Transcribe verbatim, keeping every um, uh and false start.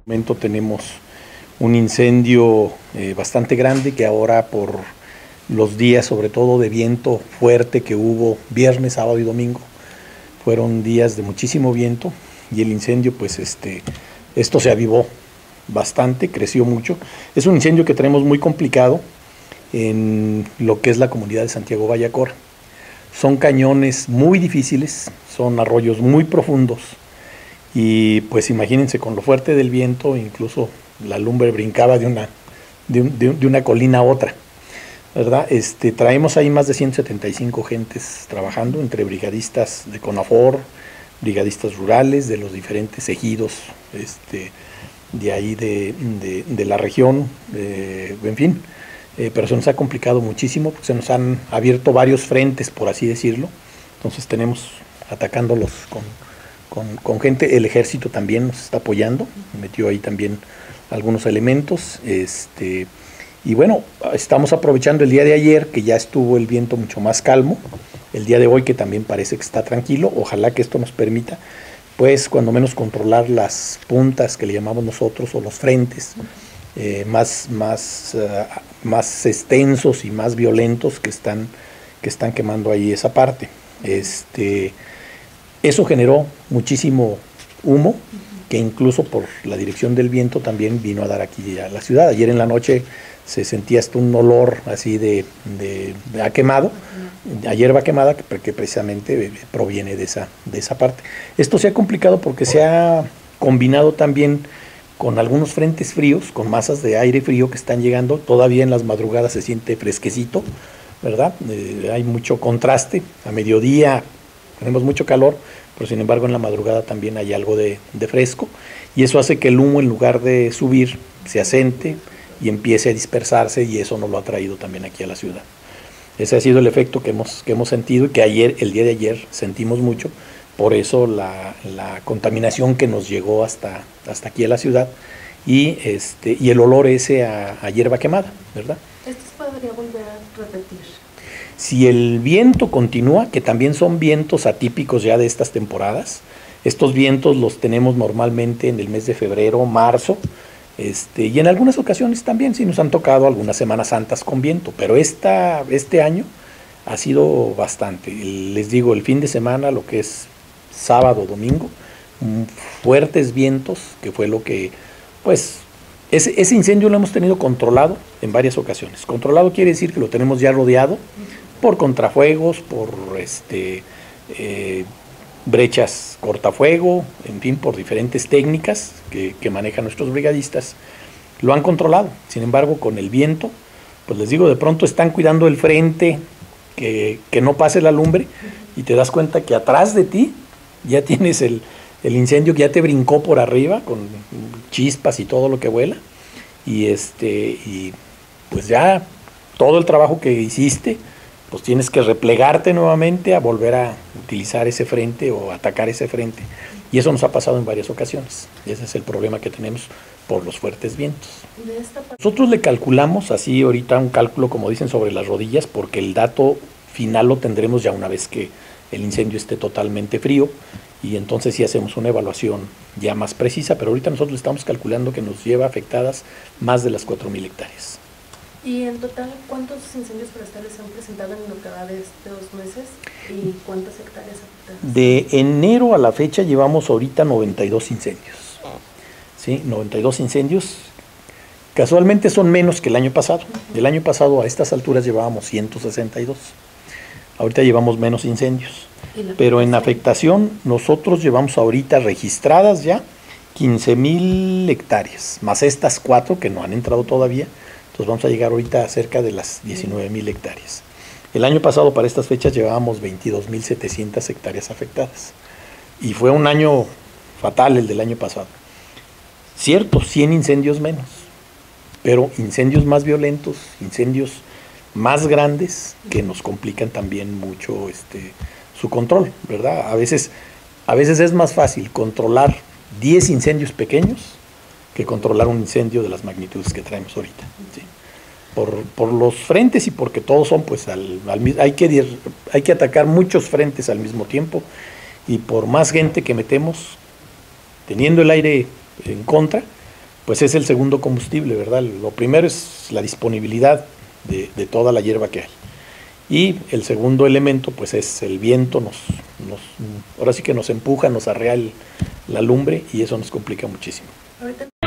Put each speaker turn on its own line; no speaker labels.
En este momento tenemos un incendio eh, bastante grande que ahora por los días, sobre todo de viento fuerte que hubo viernes, sábado y domingo, fueron días de muchísimo viento y el incendio, pues este, esto se avivó bastante, creció mucho. Es un incendio que tenemos muy complicado en lo que es la comunidad de Santiago Vallacora. Son cañones muy difíciles, son arroyos muy profundos y pues imagínense, con lo fuerte del viento, incluso la lumbre brincaba de una, de, un, de, de una colina a otra, ¿verdad? Este, traemos ahí más de ciento setenta y cinco gentes trabajando, entre brigadistas de CONAFOR, brigadistas rurales de los diferentes ejidos este, de ahí de, de, de la región, eh, en fin, eh, pero se nos ha complicado muchísimo, porque se nos han abierto varios frentes, por así decirlo. Entonces tenemos atacándolos con, con, con gente. El ejército también nos está apoyando, metió ahí también algunos elementos, este, y bueno, estamos aprovechando el día de ayer, que ya estuvo el viento mucho más calmo, el día de hoy que también parece que está tranquilo. Ojalá que esto nos permita, pues, cuando menos controlar las puntas que le llamamos nosotros, o los frentes eh, más, más, uh, más extensos y más violentos que están, que están quemando ahí esa parte. Este, eso generó muchísimo humo, que incluso por la dirección del viento también vino a dar aquí a la ciudad. Ayer en la noche se sentía hasta un olor así de, de, de a quemado, a hierba quemada, que, que precisamente proviene de esa, de esa parte. Esto se ha complicado porque se ha combinado también con algunos frentes fríos, con masas de aire frío que están llegando. Todavía en las madrugadas se siente fresquecito, ¿verdad? Eh, hay mucho contraste. A mediodía tenemos mucho calor, pero sin embargo en la madrugada también hay algo de, de fresco, y eso hace que el humo, en lugar de subir, se asente y empiece a dispersarse, y eso nos lo ha traído también aquí a la ciudad. Ese ha sido el efecto que hemos, que hemos sentido, y que ayer, el día de ayer sentimos mucho. Por eso la, la contaminación que nos llegó hasta, hasta aquí a la ciudad, y, este, y el olor ese a, a hierba quemada, ¿verdad?
¿Esto se podría volver a repetir?
Si el viento continúa, que también son vientos atípicos ya de estas temporadas, estos vientos los tenemos normalmente en el mes de febrero, marzo, este, y en algunas ocasiones también sí nos han tocado algunas Semanas Santas con viento, pero esta, este año ha sido bastante. Les digo, el fin de semana, lo que es sábado, domingo, fuertes vientos, que fue lo que, pues, ese, ese incendio lo hemos tenido controlado en varias ocasiones. Controlado quiere decir que lo tenemos ya rodeado por contrafuegos, por este, eh, brechas cortafuego, en fin, por diferentes técnicas que, que manejan nuestros brigadistas. Lo han controlado. Sin embargo, con el viento, pues les digo, de pronto están cuidando el frente, que, que no pase la lumbre, y te das cuenta que atrás de ti ya tienes el, el incendio que ya te brincó por arriba, con chispas y todo lo que vuela, y, este, y pues ya todo el trabajo que hiciste, pues tienes que replegarte nuevamente a volver a utilizar ese frente o atacar ese frente. Y eso nos ha pasado en varias ocasiones. Y ese es el problema que tenemos por los fuertes vientos. Nosotros le calculamos así ahorita un cálculo, como dicen, sobre las rodillas, porque el dato final lo tendremos ya una vez que el incendio esté totalmente frío, y entonces sí hacemos una evaluación ya más precisa, pero ahorita nosotros estamos calculando que nos lleva afectadas más de las cuatro mil hectáreas.
¿Y en total cuántos incendios forestales se han presentado en lo que va de estos meses y cuántas hectáreas afectadas?
De enero a la fecha llevamos ahorita noventa y dos incendios. ¿Sí? noventa y dos incendios. Casualmente son menos que el año pasado. El año pasado a estas alturas llevábamos ciento sesenta y dos. Ahorita llevamos menos incendios. Pero en afectación nosotros llevamos ahorita registradas ya quince mil hectáreas, más estas cuatro que no han entrado todavía. Entonces vamos a llegar ahorita a cerca de las diecinueve mil hectáreas. El año pasado para estas fechas llevábamos veintidós mil setecientas hectáreas afectadas. Y fue un año fatal el del año pasado. Cierto, cien incendios menos, pero incendios más violentos, incendios más grandes que nos complican también mucho este, su control, ¿verdad? A veces, a veces es más fácil controlar diez incendios pequeños que controlar un incendio de las magnitudes que traemos ahorita, ¿sí? Por, por los frentes y porque todos son, pues, al, al, hay, que, hay que atacar muchos frentes al mismo tiempo, y por más gente que metemos, teniendo el aire en contra, pues es el segundo combustible, ¿verdad? Lo primero es la disponibilidad de, de toda la hierba que hay. Y el segundo elemento, pues es el viento, nos, nos, ahora sí que nos empuja, nos arrea el, la lumbre y eso nos complica muchísimo.
Ahorita